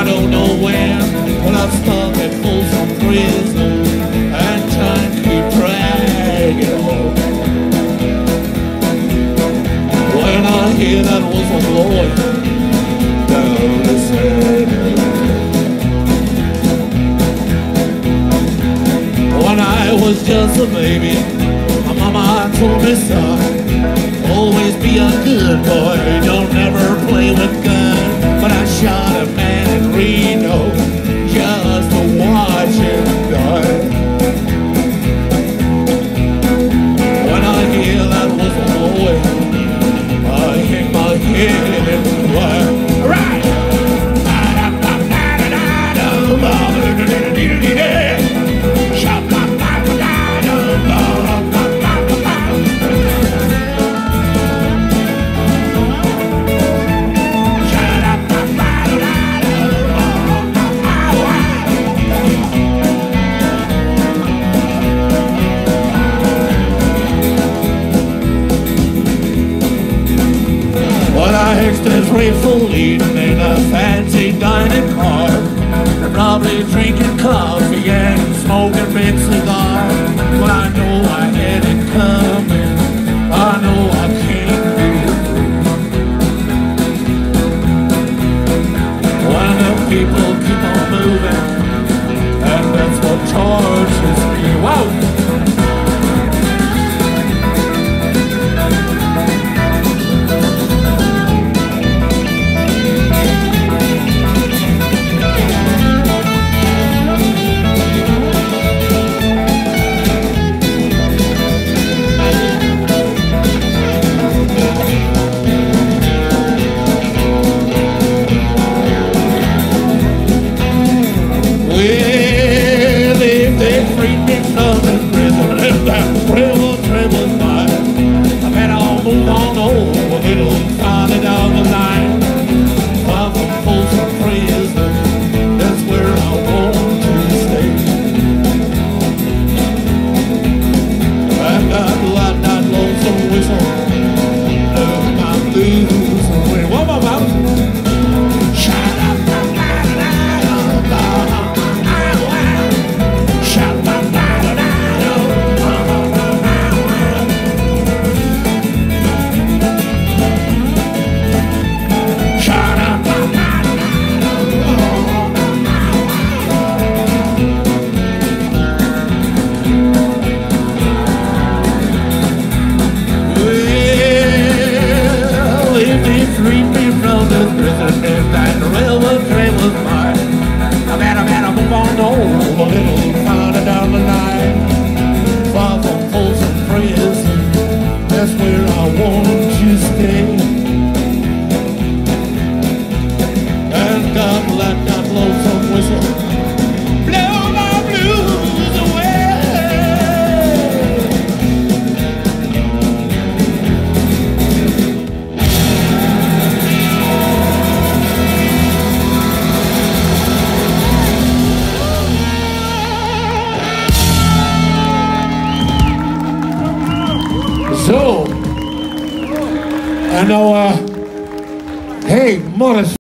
I don't know when, but I'm stuck at Folsom Prison and time keep dragging on. When I hear that whistle blowing down the sand, when I was just a baby, my mama told me, son, always be a good boy, don't never play with guns. But I shot a man in Reno just to watch him die. When I hear that whistle blowing, I hang my head and cry. Right! Grateful eating in a fancy dining car, they're probably drinking coffee and smoking big cigars. But I know I had it coming, I know I can't do. When the people keep on moving, and that's what tortures me. Whoa! So, I know, hey, Morris.